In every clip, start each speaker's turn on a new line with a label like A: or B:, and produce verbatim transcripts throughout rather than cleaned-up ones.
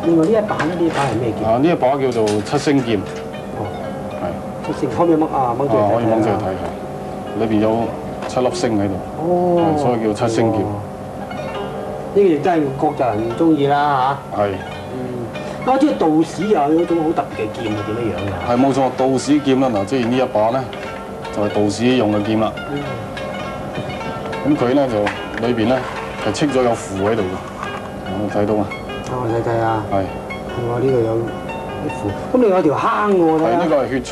A: 另外呢一把咧，呢一把係咩劍？
B: 啊，呢一把叫做七星劍。
A: 哦，
B: 係。
A: 七星可唔可以掹啊？掹出嚟睇？
B: 可以掹出嚟睇下，裏邊有七粒星喺度。
A: 哦。
B: 所以叫七星劍。
A: 呢個亦真係國際人中意啦嚇。係。嗯。我知道道士又有一種好特別嘅劍係點樣樣嘅？
B: 係冇錯，道士劍啦嗱，即係呢一把咧，就係道士用嘅劍啦。咁佢咧就裏邊咧係戚咗有符喺度嘅，有冇睇到啊？
A: 我睇睇啊。係。我呢度有啲符，咁你有條坑喎？係
B: 呢個係血槽。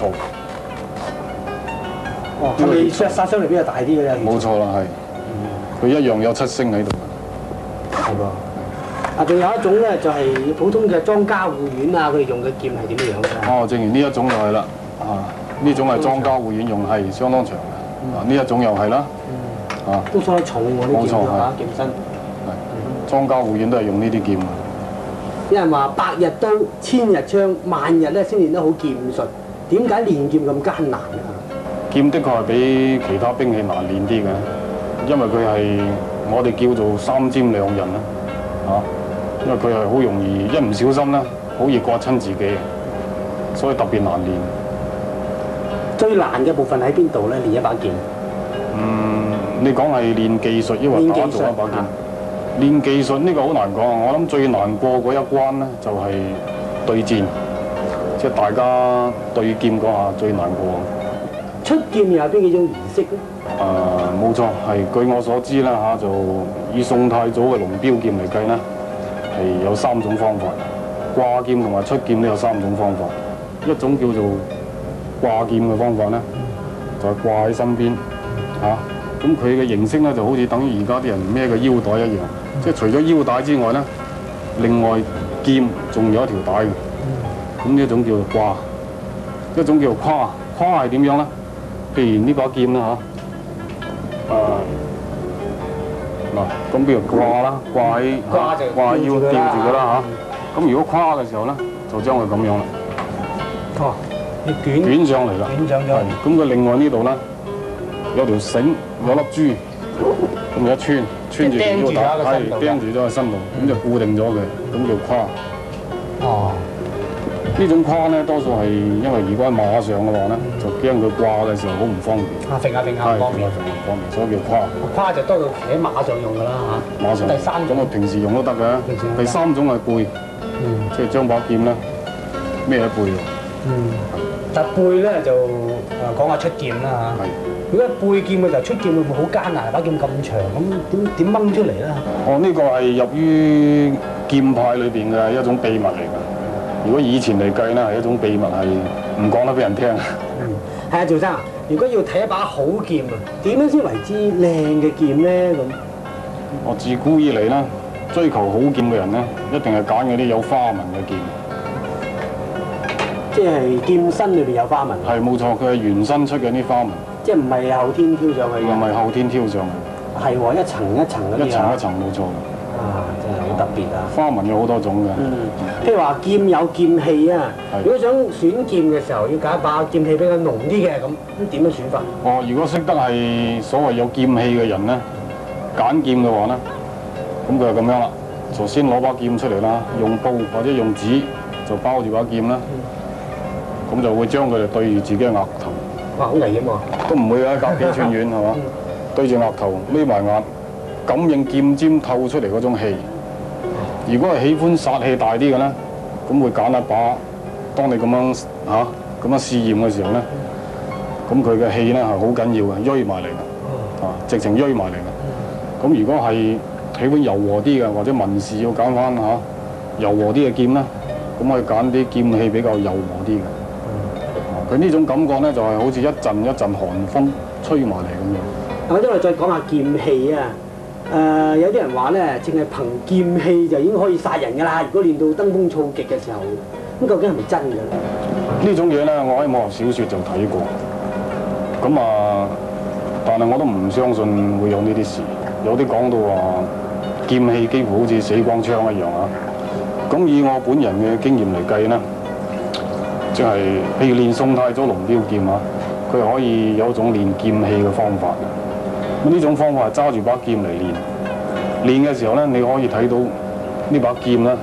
A: 哦，係咪殺殺傷力比較大啲嘅咧？
B: 冇錯啦，係。佢一樣有七星喺度。
A: 係噃。啊，仲有一種咧，就係普通嘅莊家護院啊，佢哋用嘅劍係點樣樣嘅？
B: 哦，正如呢一種就係啦，啊，呢種係莊家護院用，係相當長嘅。啊，呢一種又係啦。啊，
A: 都相當重喎，呢劍嚇劍身。
B: 係。莊家護院都係用呢啲劍。
A: 有人話百日刀、千日槍、萬日咧先練得好劍術，點解練劍咁艱難嘅？
B: 劍的確係比其他兵器難練啲嘅，因為佢係我哋叫做三尖兩刃啦，嚇。因為佢係好容易一唔小心咧，好易刮親自己嘅，所以特別難練。
A: 最難嘅部分喺邊度咧？練一把劍。
B: 嗯，你講係練技術，抑或打造一把劍？練技術呢個好難講，我諗最難過嗰一關咧，就係對戰，即係大家對劍嗰下最難過。
A: 出劍又有邊幾種儀式咧？
B: 誒冇錯，係據我所知啦嚇，就以宋太祖嘅龍標劍嚟計咧，係有三種方法，掛劍同埋出劍都有三種方法。一種叫做掛劍嘅方法咧，就係掛喺身邊嚇，咁佢嘅形式咧就好似等於而家啲人孭個腰帶一樣，即係除咗腰帶之外咧，另外劍仲有一條帶嘅，咁呢一種叫做掛，一種叫做跨，跨係點樣咧？譬如呢把劍啦嚇，誒嗱，咁譬如掛啦，掛喺掛腰吊住佢啦嚇，咁如果跨嘅時候咧，就將佢咁樣啦，
A: 哦，你捲
B: 捲上嚟啦，
A: 捲上咗，
B: 係，咁佢另外呢度咧有條繩，有粒珠，咁一穿穿住條腰帶，係釘住咗喺身度，咁就固定咗佢，咁叫跨。哦。呢種跨咧，多數係因為如果喺馬上嘅話咧，就驚佢掛嘅時候好唔方便。
A: 啊，揈下揈下唔方便。
B: 揈下揈下唔方便，所以叫跨。
A: 跨就多到企喺馬上用㗎啦嚇。
B: 馬上。第三種咁啊，平時用都得嘅。第三種係背，即係將把劍咧孭喺背度。嗯。但背咧就誒講下出劍啦嚇。係。如果背劍嘅時候出劍會唔會好艱難？把劍咁長，咁點點掹出嚟咧？哦，呢個係入於劍派裏邊嘅一種秘密嚟㗎。如果以前嚟計咧，係一種秘密，係唔講得俾人聽。嗯，係啊，趙生，如果要睇一把好劍啊，點樣先為之靚嘅劍咧？咁我自古以嚟咧，追求好劍嘅人咧，一定係揀嗰啲有花紋嘅劍。即係劍身裏邊有花紋。係冇錯，佢係原身出嘅啲花紋。即係唔係後天挑上去嘅？唔係後天挑上去。係喎，一層一層嗰啲啊。一層一層冇錯。啊，真係好特別啊！花紋有好多種嘅。嗯，譬如話劍有劍氣啊。如果想選劍嘅時候，要揀一把劍氣比較濃啲嘅，咁咁點樣選法？哦，如果識得係所謂有劍氣嘅人咧，揀劍嘅話咧，咁佢就咁樣啦。就先攞把劍出嚟啦，用布或者用紙就包住把劍啦。咁就會將佢哋對住自己嘅額頭。哇，好危險喎！都唔會啊，隔幾寸遠係嘛？對住額頭，眯埋眼。感應劍尖透出嚟嗰種氣。如果係喜歡殺氣大啲嘅咧，咁會揀一把。當你咁樣嚇咁樣試驗嘅時候咧，咁佢嘅氣咧係好緊要嘅，鋥埋嚟嘅，啊，直情鋥埋嚟嘅。咁如果係喜歡柔和啲嘅，或者文士要揀翻嚇柔和啲嘅劍咧，咁可以揀啲劍氣比較柔和啲嘅。佢呢種感覺咧就係好似一陣一陣寒風吹埋嚟咁樣。啊，因為再講下劍氣啊。誒、呃、有啲人話咧，淨係憑劍氣就已經可以殺人㗎啦！如果練到登峰造極嘅時候，咁究竟係咪真嘅咧？呢種嘢咧，我喺武俠小説就睇過。咁啊，但係我都唔相信會有呢啲事。有啲講到話劍氣幾乎好似死光槍一樣啊！咁以我本人嘅經驗嚟計咧，即係譬如練宋太祖龍標劍啊，佢可以有一種練劍氣嘅方法。呢種方法係揸住把劍嚟練，練嘅時候咧，你可以睇到呢把劍咧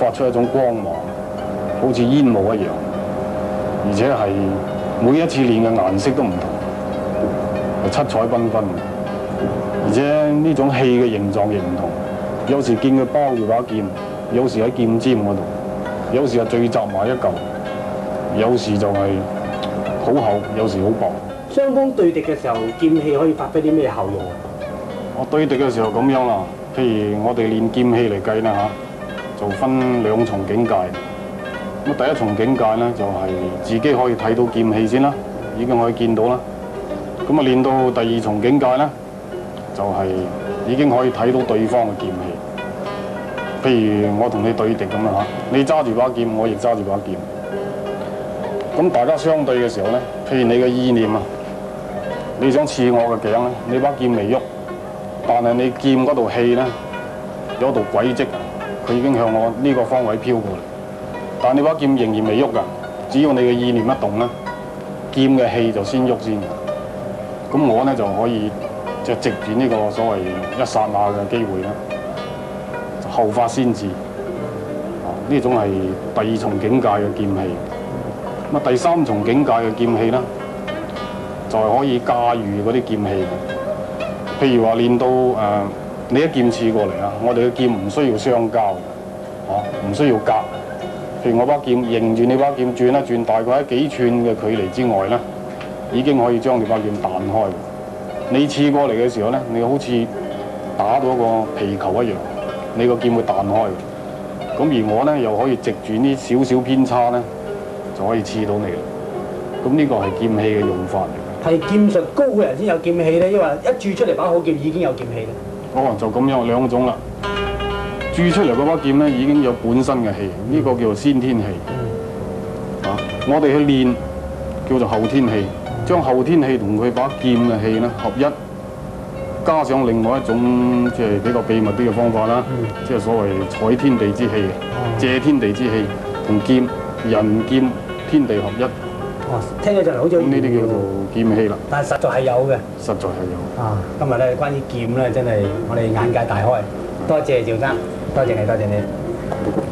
B: 發出一種光芒，好似煙霧一樣，而且係每一次練嘅顏色都唔同，係七彩繽紛嘅，而且呢種氣嘅形狀亦唔同，有時見佢包住把劍，有時喺劍尖嗰度，有時係聚集埋一嚿，有時就係好厚，有時好薄。
A: 雙方對敵嘅時候，劍氣可以發揮啲咩效用啊？
B: 我對敵嘅時候咁樣啦，譬如我哋練劍氣嚟計啦嚇，就分兩重境界。咁第一重境界咧就係自己可以睇到劍氣先啦，已經可以見到啦。咁啊練到第二重境界咧，就係已經可以睇到對方嘅劍氣。譬如我同你對敵咁啊嚇，你揸住把劍，我亦揸住把劍。咁大家相對嘅時候咧，譬如你嘅意念啊，你想刺我嘅頸咧，你把劍未喐，但係你劍嗰度氣咧有道軌跡，佢已經向我呢個方位飄過嚟。但係你把劍仍然未喐㗎，只要你嘅意念一動咧，劍嘅氣就先喐先㗎。咁我咧就可以即係藉住呢個所謂一剎那嘅機會啦，後發先至。啊，呢種係第二重境界嘅劍氣。咁啊，第三重境界嘅劍氣咧，就係可以駕馭嗰啲劍氣嘅。譬如話練到誒、呃，你一劍刺過嚟啊，我哋嘅劍唔需要相交嘅，啊，唔需要隔。譬如我把劍迎住你把劍轉一轉，大概喺幾寸嘅距離之外咧，已經可以將你把劍彈開。你刺過嚟嘅時候咧，你好似打到一個皮球一樣，你個劍會彈開。咁而我咧又可以藉住呢少少偏差咧，就可以刺到你啦。咁呢個係劍氣嘅用法嚟嘅。係劍術高嘅人先有劍氣咧，因為一鑄出嚟把好劍已經有劍氣咧。哦，就咁樣兩種啦。鑄出嚟嗰把劍咧已經有本身嘅氣，呢、這個叫做先天氣。啊，我哋去練叫做後天氣，將後天氣同佢把劍嘅氣咧合一，加上另外一種即係比較秘密啲嘅方法啦，嗯、即係所謂採天地之氣、借天地之氣同劍人劍天地合一。哦，聽起上嚟好似咁呢啲叫做劍氣啦。但係實在係有嘅。實在係有。啊，今日咧關於劍咧真係我哋眼界大開，多謝趙生。多謝你，多謝你。